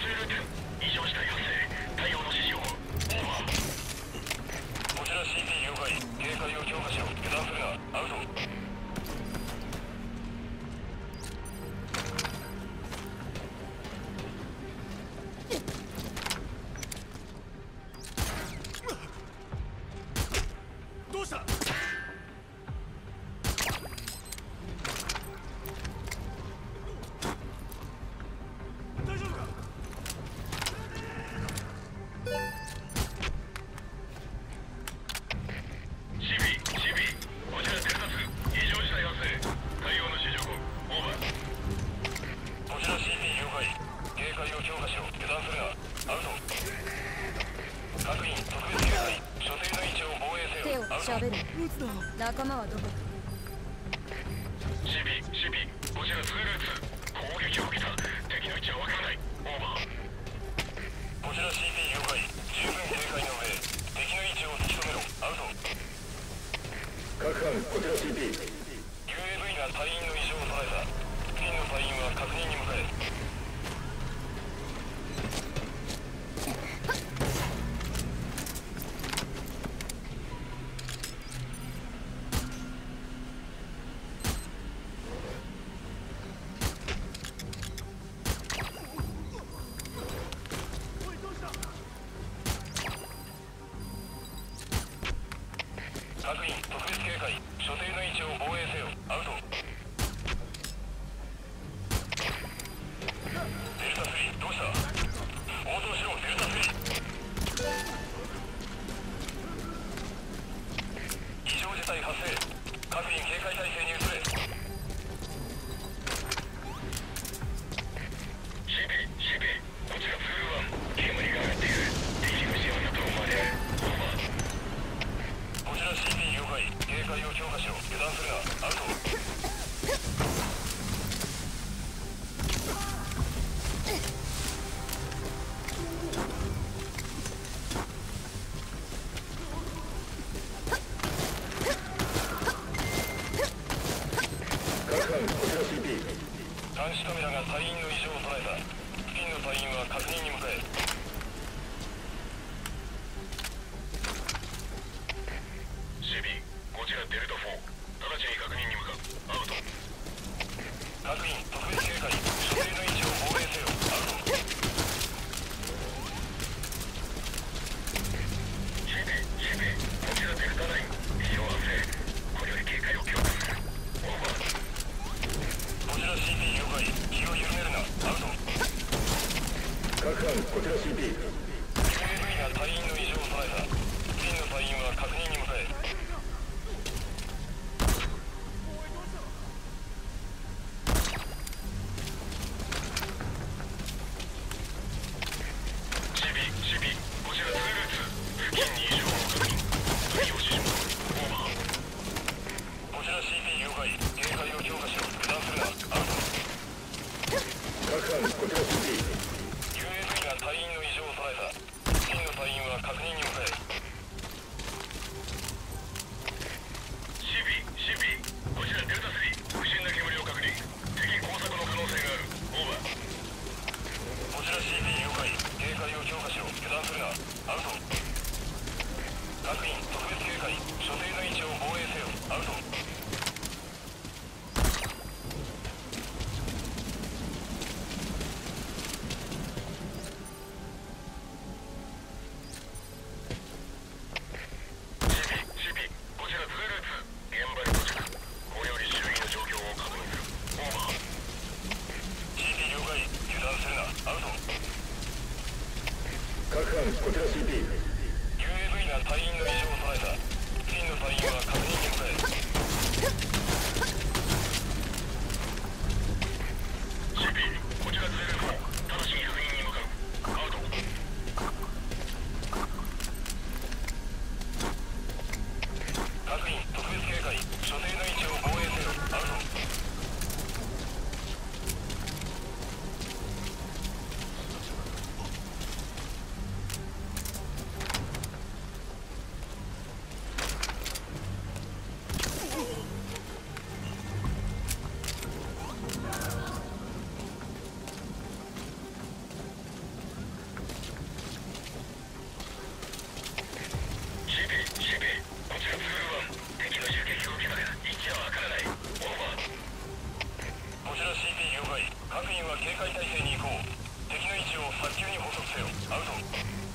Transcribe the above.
ルート異常事態発生。対応の指示を。オーバー。こちら CP 了解。警戒を強化しろ。油断するな。アウト。 どうした？大丈夫か？ 喋る。仲間はどこだ？ CP こちら2ルーツ攻撃を受けた。敵の位置はわからない。オーバー。こちら CP 了解。十分警戒の上敵の位置を突き止めろ。アウト。 各班こちら CP UAV が隊員の異常を捉えた。付近の隊員は確認に向かえ。各員特別警戒。所定の位置を防衛せよ。アウト。デルタ3どうした？応答しろ。デルタ3異常事態発生。各員警戒態勢に移れ。 CP こちら2-1煙が上がっている。敵の視野だと思われる。オーバー。こちら CP 了解。警戒を強化しろ。油断するな。アウト。 各班こちら CP 監視カメラが隊員の異常を捉えた。付近の隊員は確認に向かえ。CP こちらデルタ4直ちに確認に向かう。アウト。各員特別警戒。所定の位置を防衛せよ。アウト。CP こちらデルタ9異常発生。これより警戒を強化する。オーバー。こちら CP 了解。気を緩めるな。アウト。 各班こちら CP UAV が隊員の異常を捉えた。付近の隊員は確認に向かえ。CP こちら2ルーツ付近に異常を確認。対応指示も。オーバー。こちら CP 了解。警戒を強化しろ。油断するな。アウト。 各班こちら CP UAV が隊員の異常を捉えた。付近の隊員は確認に向かえ。CP こちらデルタ3不審な煙を確認。敵工作の可能性がある。オーバー。こちら CP 了解。警戒を強化しろ。油断するな。アウト。各員特別警戒。所定の位置を防衛せよ。アウト。CP こちら2ルーツ現場に到着。これより周囲の状況を確認する。オーバー。CP 了解。油断するな。アウト。 各班こちら CP UAV が隊員の異常を捉えた。付近の隊員は確認に向かえ。CP こちら2ルート直ちに確認に向かう。アウト。各員特別警戒。所定の位置を防衛せよ。アウト。 解。各員は警戒態勢に行こう。敵の位置を早急に捕捉せよ。アウト。